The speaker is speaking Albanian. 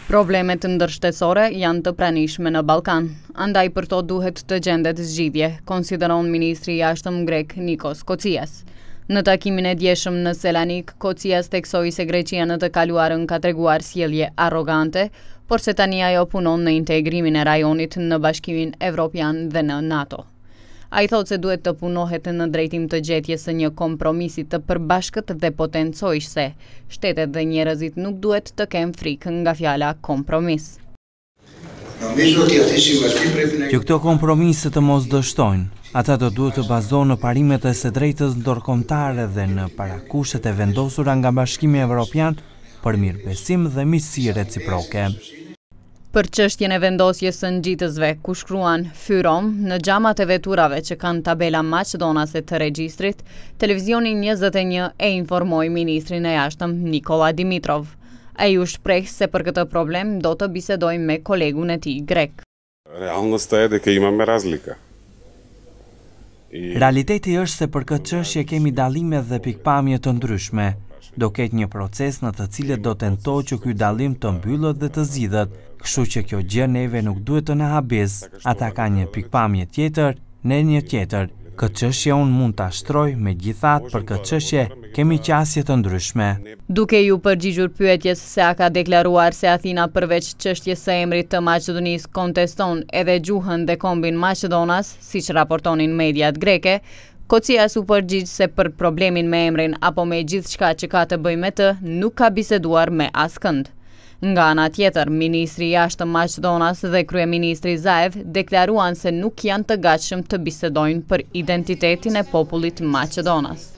Problemet ndërshtesore janë të pranishme në Ballkan, andaj për to duhet të gjendet zgjidhje, konsideron ministri i jashtëm grek Nikos Kocias. Në takimin e djeshëm në Selanik, Kocias theksoi se Greqia në të kaluarën ka treguar sjellje arrogante, por se tani ajo punon në integrimin e rajonit në Bashkimin Evropian dhe në NATO. Ai thotë se duhet të punohet në drejtim të gjetjes së një kompromisi të përbashkët dhe potencoj se shtetet dhe njerëzit nuk duhet të kenë frikë nga fjala kompromis. Që këto kompromise të mos dështojnë, ata të duhet të bazohen në parimet e së drejtës ndërkombëtare dhe në parakushtet e vendosura nga Bashkimi Evropian për mirëbesim dhe miqësi reciproke. Për çështjen e vendosjes së ngjitësve, ku shkruan Fyrom në xhamat e veturave që kanë tabela maqedonase të regjistrit, televizioni 21 e informoi ministrin e jashtëm Nikola Dimitrov. Ai u shpreh se për këtë problem do të bisedojë me kolegun e tij grek. Realiteti është se për këtë çështje kemi dallime dhe pikpamje të ndryshme. Do ketë një proces në të cilët do tentojë që ky dallim të mbyllet dhe të zgjidhet, kështu që kjo gjë neve nuk duhet të na habis. Ata kanë një pikpamje tjetër, ne një tjetër. Këtë çështje unë mund ta shtroj, megjithatë për këtë çështje kemi qasje të ndryshme. Duke ju përgjigjur pyetjes se a ka deklaruar se Athina përveç çështjes së emrit të Maqedonisë konteston edhe gjuhën dhe kombin Maqedonas, siç raportonin mediat greke, Kocias u përgjigj se për problemin me emrin apo me gjithçka që ka të bëjë me të, nuk ka biseduar me askënd. Nga ana tjetër, ministri i jashtëm Maqedonas dhe kryeministri Zaev deklaruan se nuk janë të gatshëm të bisedojnë për identitetin e popullit maqedonas.